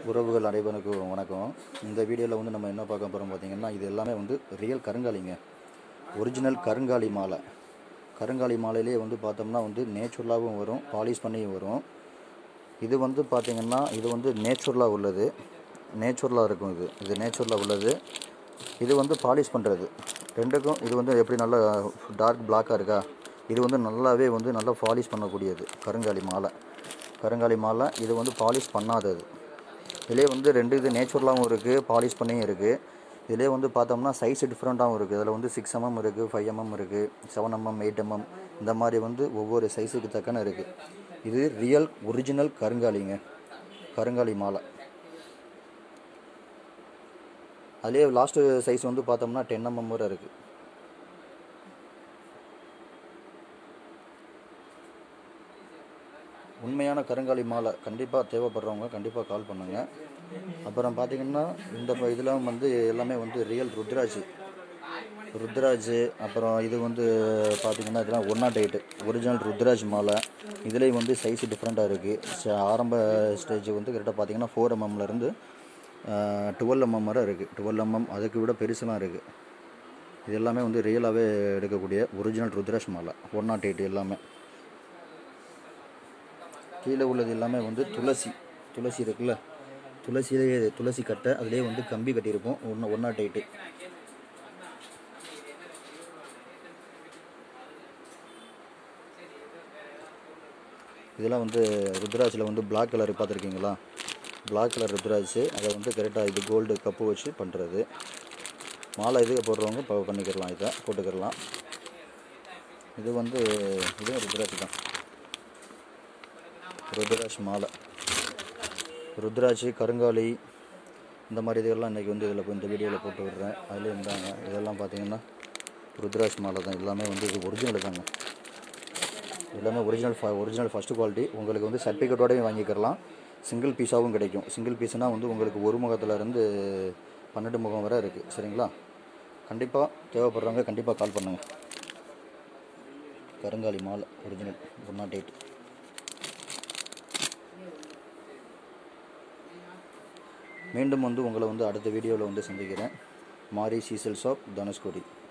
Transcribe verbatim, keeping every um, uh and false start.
உறவுகள் அனைவருக்கும் வணக்கம். இந்த வீடியோவில் வந்து நம்ம என்ன பார்க்க போகிறோம் பார்த்தீங்கன்னா, இது எல்லாமே வந்து ரியல் கருங்காலிங்க. ஒரிஜினல் கருங்காலி மாலை. கருங்காலி மாலையிலே வந்து பார்த்தோம்னா வந்து நேச்சுரலாகவும் வரும், பாலிஷ் பண்ணியும் வரும். இது வந்து பார்த்திங்கன்னா இது வந்து நேச்சுரலாக உள்ளது, நேச்சுரலாக இருக்கும். இது இது நேச்சுரலாக உள்ளது. இது வந்து பாலிஷ் பண்ணுறது ரெண்டுக்கும். இது வந்து எப்படி நல்லா டார்க் பிளாக்காக இருக்கா, இது வந்து நல்லாவே வந்து நல்லா பாலிஷ் பண்ணக்கூடியது கருங்காலி மாலை. கருங்காலி மாலை இது வந்து பாலிஷ் பண்ணாதது. இதிலே வந்து ரெண்டு இது நேச்சுரலாகவும் இருக்குது, பாலிஷ் பண்ணியும் இருக்குது. இதிலே வந்து பார்த்தோம்னா சைஸ் டிஃப்ரெண்ட்டாகவும் இருக்குது. அதில் வந்து சிக்ஸ் எம்எம் இருக்குது, ஃபைவ் எம்எம் இருக்குது, செவன் எம்எம், எயிட் எம்எம், இந்த மாதிரி வந்து ஒவ்வொரு சைஸுக்கு தக்கன இருக்குது. இது ரியல் ஒரிஜினல் கருங்காலிங்க, கருங்காலி மாலை. அதிலே லாஸ்ட்டு சைஸ் வந்து பார்த்தோம்னா டென் எம்எம் வரை இருக்குது. உண்மையான கருங்காலி மாலை கண்டிப்பாக தேவைப்படுறவங்க கண்டிப்பாக கால் பண்ணுங்கள். அப்புறம் பார்த்திங்கன்னா இந்த இதெல்லாம் வந்து எல்லாமே வந்து ரியல் ருத்ராஜ் ருத்ராஜ் அப்புறம் இது வந்து பார்த்திங்கன்னா இதெல்லாம் one naught eight original Rudraj மாலை. இதுலேயும் வந்து சைஸ் டிஃப்ரெண்ட்டாக இருக்குது. ஆரம்ப ஸ்டேஜ் வந்து கரெக்டாக பார்த்திங்கன்னா ஃபோர் எம்எம்லேருந்து டுவெல் எம்எம் வரை இருக்குது. டுவெல் எம்எம் அதுக்கு விட பெருசுலாம் இருக்குது. இது எல்லாமே வந்து ரியலாகவே எடுக்கக்கூடிய ஒரிஜினல் ருத்ராஜ் மாலை ஒன் நாட் எயிட். எல்லாமே கீழே உள்ளது எல்லாமே வந்து துளசி துளசி இருக்குல்ல, துளசியிலே துளசி கட்டை, அதிலே வந்து கம்பி கட்டியிருப்போம். ஒன்று ஒன் நாட் எயிட்டு. இதெல்லாம் வந்து ருத்ராஜில் வந்து பிளாக் கலர் பார்த்துருக்கீங்களா, பிளாக் கலர் ருத்ராஜ். அதை வந்து கரெக்டாக இது கோல்டு கப்பு வச்சு பண்ணுறது மாலை. இதுக்கு போடுறவங்க இப்போ பண்ணிக்கிறலாம், இதை போட்டுக்கிறலாம். இது வந்து இதுவும் ருத்ராஜ் தான், ருத்ராஜ் மாலை. ருத்ராஜ், கருங்காலி, இந்த மாதிரி இதெல்லாம் இன்றைக்கி வந்து இதில் இந்த வீடியோவில் போட்டு விடுறேன். அதில் இருந்தாங்க இதெல்லாம் பார்த்திங்கன்னா ருத்ராஜ் மாலை தான். எல்லாமே வந்து இது ஒரிஜினல் தாங்க. எல்லாமே ஒரிஜினல் ஃப ஒரிஜினல் ஃபஸ்ட்டு குவாலிட்டி. உங்களுக்கு வந்து சர்டிஃபிகேட்டோடையும் வாங்கிக்கிறலாம், சிங்கிள் பீஸாகவும் கிடைக்கும். சிங்கிள் பீஸ்னால் வந்து உங்களுக்கு ஒரு முகத்துலேருந்து பன்னெண்டு முகம் வரை இருக்குது. சரிங்களா? கண்டிப்பாக தேவைப்படுறவங்க கண்டிப்பாக கால் பண்ணுங்கள். கருங்காலி மாலை ஒரிஜினல் ஒன் நாட் எயிட். மீண்டும் வந்து உங்களை வந்து அடுத்த வீடியோவில் வந்து சந்திக்கிறேன். மாரி சீசல் ஷாப், தனுஷ்கோடி.